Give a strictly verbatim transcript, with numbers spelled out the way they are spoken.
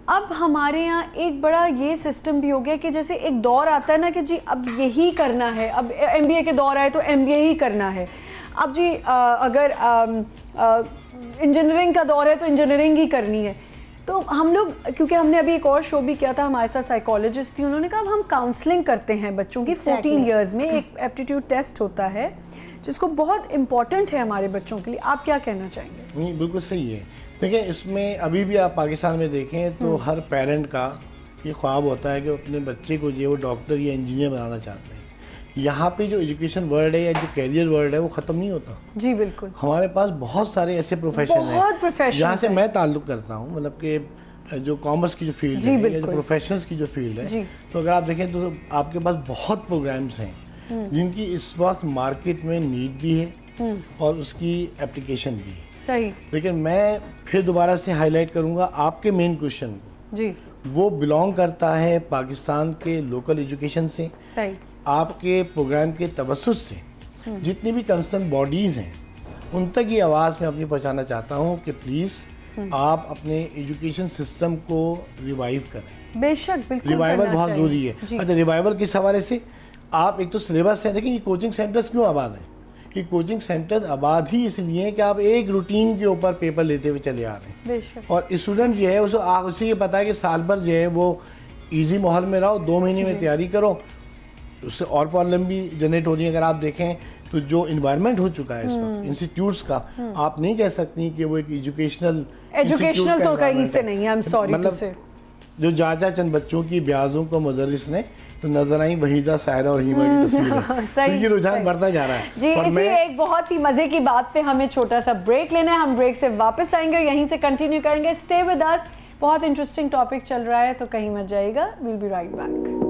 अब हमारे यहाँ एक बड़ा ये सिस्टम भी हो गया कि जैसे एक दौर आता है ना कि जी अब यही करना है, अब एमबीए के दौर आए तो एमबीए ही करना है, अब जी आ, अगर इंजीनियरिंग का दौर है तो इंजीनियरिंग ही करनी है। तो हम लोग, क्योंकि हमने अभी एक और शो भी किया था, हमारे साथ साइकोलॉजिस्ट थी, उन्होंने कहा अब हम काउंसलिंग करते हैं बच्चों की फोर्टीन ईयर्स में, एक एप्टीट्यूड टेस्ट होता है जिसको बहुत इम्पॉर्टेंट है हमारे बच्चों के लिए। आप क्या कहना चाहेंगे? नहीं, बिल्कुल सही है। देखिए, इसमें अभी भी आप पाकिस्तान में देखें तो हर पेरेंट का ये ख्वाब होता है कि अपने बच्चे को जो वो डॉक्टर या इंजीनियर बनाना चाहते हैं। यहाँ पे जो एजुकेशन वर्ल्ड है या जो कैरियर वर्ल्ड है वो ख़त्म नहीं होता। जी बिल्कुल। हमारे पास बहुत सारे ऐसे प्रोफेशन हैं जहाँ से मैं ताल्लुक़ करता हूँ, मतलब कि जो कॉमर्स की जो फील्ड है या जो प्रोफेशनल्स की जो फील्ड है, तो अगर आप देखें तो आपके पास बहुत प्रोग्राम्स हैं जिनकी इस वक्त मार्केट में नीड भी है और उसकी एप्लीकेशन भी है। सही। लेकिन मैं फिर दोबारा से हाईलाइट करूंगा आपके मेन क्वेश्चन को, जी वो बिलोंग करता है पाकिस्तान के लोकल एजुकेशन से। सही। आपके प्रोग्राम के तवस्सुस से जितनी भी कंसर्न बॉडीज़ हैं उन तक ये आवाज़ मैं अपनी पहुंचाना चाहता हूं कि प्लीज़ आप अपने एजुकेशन सिस्टम को रिवाइव करें। बेशक, बिल्कुल रिवाइवल बहुत ज़रूरी है। अच्छा, रिवाइवल किस हवाले से? आप एक तो सिलेबस है, देखिए ये कोचिंग सेंटर्स क्यों आबाद हैं? ये कोचिंग सेंटर्स आबाद ही इसलिए हैं कि आप एक रूटीन के ऊपर पेपर लेते हुए चले आ रहे हैं और स्टूडेंट जो है उसे उसे ये पता है कि साल भर जो है वो इजी माहौल में रहो, दो महीने में तैयारी करो, उससे और प्रॉब्लम भी जनरेट हो रही है। अगर आप देखें तो जो इन्वायरमेंट हो चुका है इस वक्त इंस्टीट्यूट्स का, आप नहीं कह सकती कि वो एक एजुकेशनल एजुकेशनल तो कहीं से नहीं है। आई एम सॉरी, मतलब जो चाचा चंद बच्चों की ब्याजों को मुदर्रिस ने तो नजर आई वहीदा, सायरा और हीमा की तस्वीर है। तो ये रुझान बढ़ता जा रहा है। जी, और इसी एक बहुत ही मजे की बात पे हमें छोटा सा ब्रेक लेना है। हम ब्रेक से वापस आएंगे, यहीं से कंटिन्यू करेंगे। स्टे विद अस, बहुत इंटरेस्टिंग टॉपिक चल रहा है तो कहीं मत जाइएगा। We'll be right back.